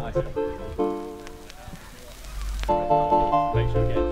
Make sure you get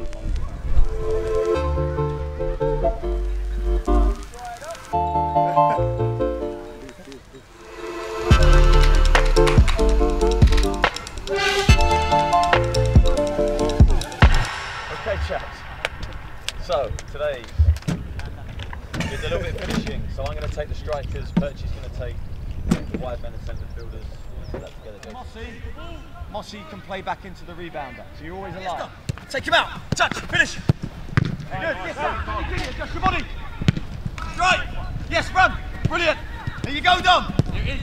Okay, chaps. So today is a little bit of finishing. So I'm going to take the strikers. Perchy's going to take the wide men and centre fielders. That together. Mossy can play back into the rebounder, so you're always alive. Take him out. Touch. Finish. Good. Yes, sir. Adjust your body. Strike. Yes, run. Brilliant. There you go, Dom. Yes.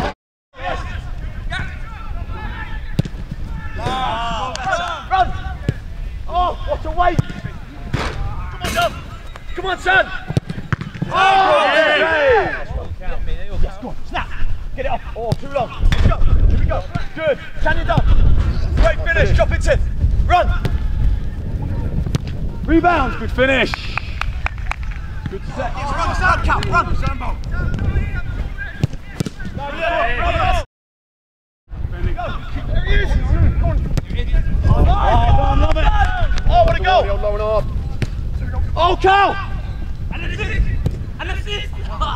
Run. Oh, what a weight. Come on, Dom. Come on, son. Oh, yeah. Yes, go on. Snap. Get it off. Oh, too long. Let's go. Here we go. Good. Stand it up. Great finish. Drop it in. Run. Rebound. Good finish. Good set. Yes, run, stand, Cal. Run. Sambo. There he is. Oh, I love it. Oh, what a goal. Oh, Cal. And assist. And assist.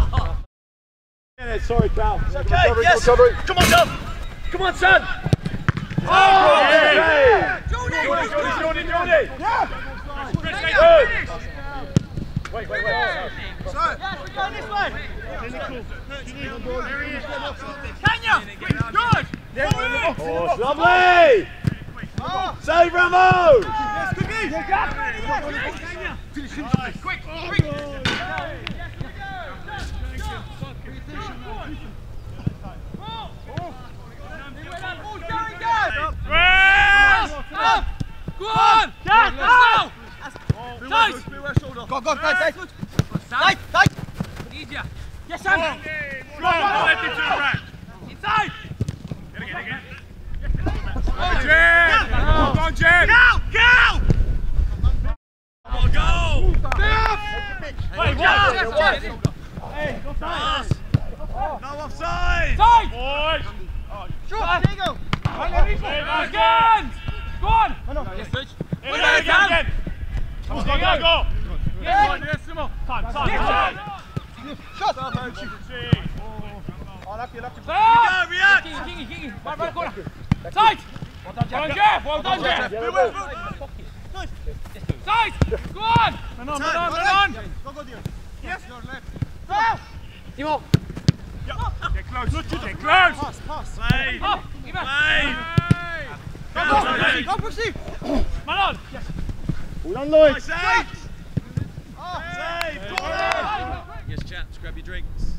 Sorry, Cal. It's okay. Yes. Come on, Dom. Come on, son. Oh, yeah. Jordy. Yeah. Good. Wait. Sorry. Yes, we're going this way. Kenya. Good. Oh, lovely. Save Ramo. Yes, Cookie. Quick. Go on! Let's go! Tight! Go, tight! Tight! Easier! Yes, Sam! Go on! Let it to the right! Inside! Again! Go on, Jen! Go! Oh, go! Wait, Hey, go pass! No offside! Tight! Boys! Sure, there you go! Again! Go on! Yes, Rich. Again! Come on, go! Yes, Simo! Time! Shot! Oh, lucky. react! Kingy! Right corner! Tight! Well done, Jeff! Tight! Go on! Man on! Go, dear. Yes! Go! Simo! Get close! Pass! Play! Up! Give us! Go, push it! Man on! Yes! Well done, Lloyd! Save! Save! Yes, chaps, grab your drinks.